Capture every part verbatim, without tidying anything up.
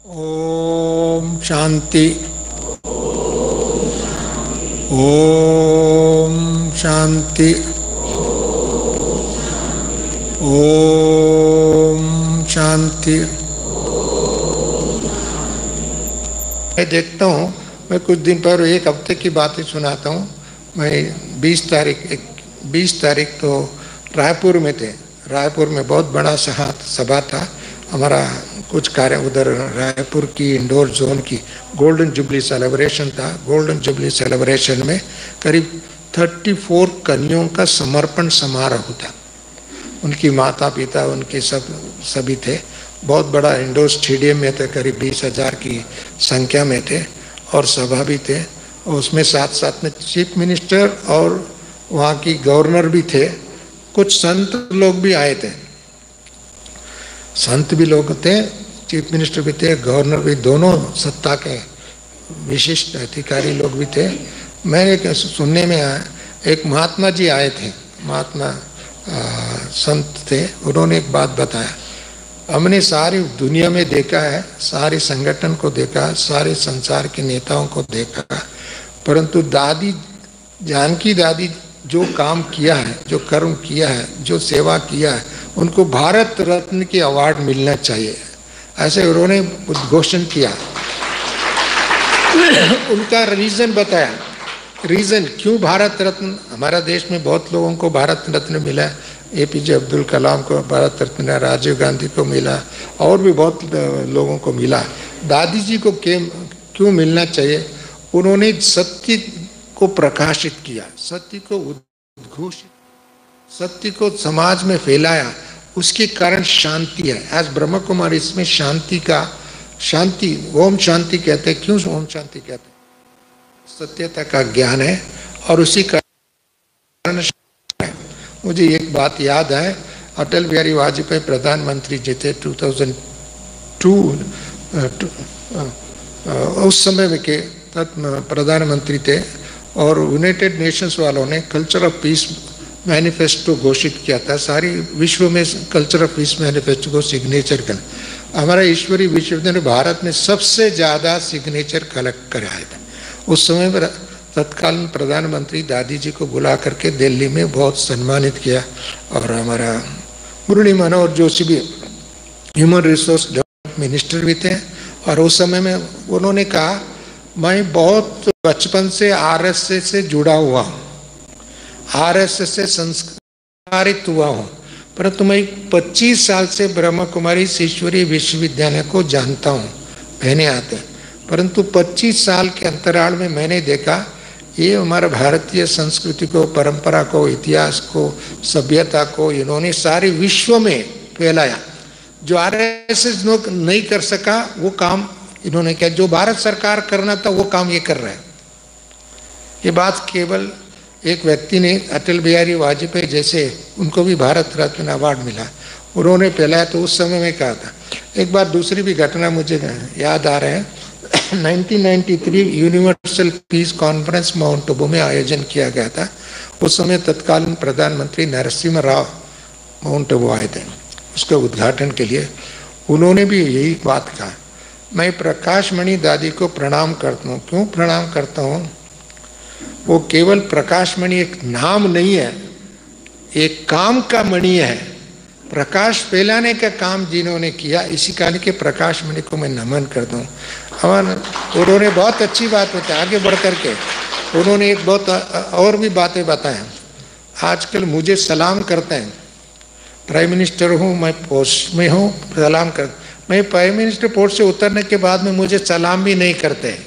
ओम शांति। ओम शांति। ओम शांति। मैं देखता हूँ, मैं कुछ दिन पर एक हफ्ते की बातें सुनाता हूँ। मैं बीस तारीख एक बीस तारीख तो रायपुर में थे। रायपुर में बहुत बड़ा सभा था हमारा। कुछ कार्य उधर रायपुर की इंडोर जोन की गोल्डन जुबली सेलिब्रेशन था। गोल्डन जुबली सेलिब्रेशन में करीब चौंतीस कन्याओं का समर्पण समारोह था। उनकी माता पिता उनके सब सभी थे। बहुत बड़ा इंडोर स्टेडियम में थे, करीब बीस हजार की संख्या में थे और सभा भी थे। और उसमें साथ साथ में चीफ मिनिस्टर और वहाँ की गवर्नर भी थे। कुछ संत लोग भी आए थे, संत भी लोग थे, चीफ मिनिस्टर भी थे, गवर्नर भी, दोनों सत्ता के विशिष्ट अधिकारी लोग भी थे। मैंने सुनने में आया, एक महात्मा जी आए थे, महात्मा संत थे। उन्होंने एक बात बताया, हमने सारी दुनिया में देखा है, सारे संगठन को देखा, सारे संसार के नेताओं को देखा, परंतु दादी जानकी दादी जो काम किया है, जो कर्म किया है, जो सेवा किया है, उनको भारत रत्न की अवार्ड मिलना चाहिए, ऐसे उन्होंने उद्घोषण किया। उनका रीजन बताया, रीजन क्यों भारत रत्न। हमारा देश में बहुत लोगों को भारत रत्न मिला, एपीजे अब्दुल कलाम को भारत रत्न, राजीव गांधी को मिला, और भी बहुत लोगों को मिला। दादी जी को क्यों मिलना चाहिए? उन्होंने सत्य को प्रकाशित किया, सत्य को उद्घोषित, सत्य को समाज में फैलाया, उसके कारण शांति है। आज ब्रह्म कुमारी इसमें शांति का, शांति ओम शांति कहते हैं। क्यों ओम शांति कहते हैं? सत्यता का ज्ञान है और उसी कारण है। मुझे एक बात याद है, अटल बिहारी वाजपेयी प्रधानमंत्री जी थे दो हज़ार दो, उस समय में के प्रधानमंत्री थे और यूनाइटेड नेशंस वालों ने कल्चर ऑफ पीस मैनिफेस्टो घोषित किया था। सारी विश्व में कल्चर ऑफ पीस मैनिफेस्टो को सिग्नेचर कर, हमारा ईश्वरीय विश्वविद्यालय भारत में सबसे ज़्यादा सिग्नेचर कलेक्ट कराया था। उस समय पर तत्कालीन प्रधानमंत्री दादी जी को बुला करके दिल्ली में बहुत सम्मानित किया और हमारा मुरली मनोहर जोशी भी ह्यूमन रिसोर्स डेवलपमेंट मिनिस्टर भी थे। और उस समय में उन्होंने कहा, मैं बहुत बचपन से आरएसएस से जुड़ा हुआ हूँ, आरएसएस से संस्कारित हुआ हूँ, परंतु मैं पच्चीस साल से ब्रह्म कुमारी ईश्वरीय विश्वविद्यालय को जानता हूँ, पहने आते, परंतु पच्चीस साल के अंतराल में मैंने देखा ये हमारा भारतीय संस्कृति को, परंपरा को, इतिहास को, सभ्यता को इन्होंने सारे विश्व में फैलाया। जो आरएसएस नहीं कर सका वो काम इन्होंने किया, जो भारत सरकार करना था वो काम ये कर रहा है। ये बात केवल एक व्यक्ति ने, अटल बिहारी वाजपेयी जैसे, उनको भी भारत रत्न अवार्ड मिला, उन्होंने फैलाया, तो उस समय में कहा था। एक बार दूसरी भी घटना मुझे याद आ रहे हैं, उन्नीस सौ तिरानवे universal peace conference Mount Abu में आयोजन किया गया था। उस समय तत्कालीन प्रधानमंत्री नरसिम्हा राव माउंट आबू आए थे उसके उद्घाटन के लिए। उन्होंने भी यही बात कहा, मैं प्रकाश मणि दादी को प्रणाम करता हूँ। क्यों प्रणाम करता हूँ? वो केवल प्रकाश मणि एक नाम नहीं है, एक काम का मणि है। प्रकाश फैलाने का काम जिन्होंने किया, इसी कारण के प्रकाश मणि को मैं नमन करता हूँ। उन्होंने बहुत अच्छी बात बताई। आगे बढ़ करके उन्होंने एक बहुत और भी बातें बताएं। आजकल मुझे सलाम करते हैं, प्राइम मिनिस्टर हूँ, मैं पोस्ट में हूँ, सलाम कर, मैं प्राइम मिनिस्टर पोस्ट से उतरने के बाद में मुझे सलाम भी नहीं करते।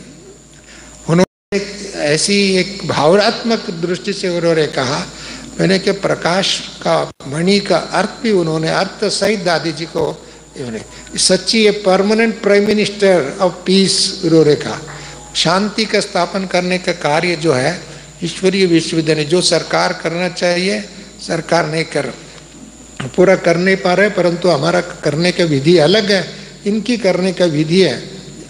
उन्होंने ऐसी एक भावनात्मक दृष्टि से उन्होंने कहा, मैंने कि प्रकाश का मणि का अर्थ भी उन्होंने अर्थ सहित दादी जी को, सच्ची ये permanent prime minister of peace उन्होंने कहा। शांति का स्थापन करने का कार्य जो है ईश्वरीय विश्वविद्यालय, जो सरकार करना चाहिए सरकार नहीं कर पूरा कर नहीं पा रहे, परंतु हमारा करने का विधि अलग है, इनकी करने का विधि है।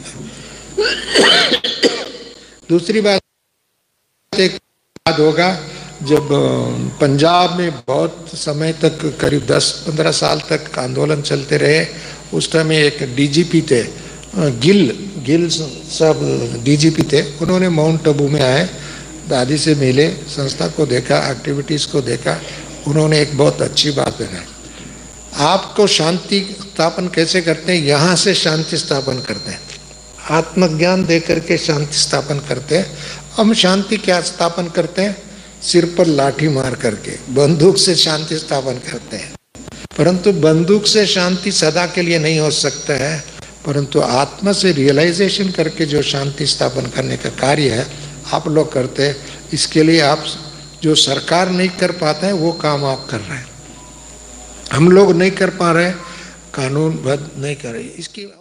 दूसरी बात एक बात होगा, जब पंजाब में बहुत समय तक, करीब दस पंद्रह साल तक आंदोलन चलते रहे, उस टाइम एक डीजीपी थे गिल गिल साहब डीजीपी थे, उन्होंने माउंट आबू में आए, दादी से मिले, संस्था को देखा, एक्टिविटीज़ को देखा। उन्होंने एक बहुत अच्छी बात बनाई, आपको शांति स्थापन कैसे करते हैं, यहाँ से शांति स्थापन करते हैं, आत्मज्ञान दे करके शांति स्थापन करते हैं। हम शांति क्या स्थापन करते हैं, सिर पर लाठी मार करके बंदूक से शांति स्थापन करते हैं। परंतु बंदूक से शांति सदा के लिए नहीं हो सकता है, परंतु आत्मा से रियलाइजेशन करके जो शांति स्थापन करने का कार्य है आप लोग करते हैं। इसके लिए आप जो सरकार नहीं कर पाते हैं वो काम आप कर रहे हैं, हम लोग नहीं कर पा रहे, कानूनबद्ध नहीं कर रहे। इसकी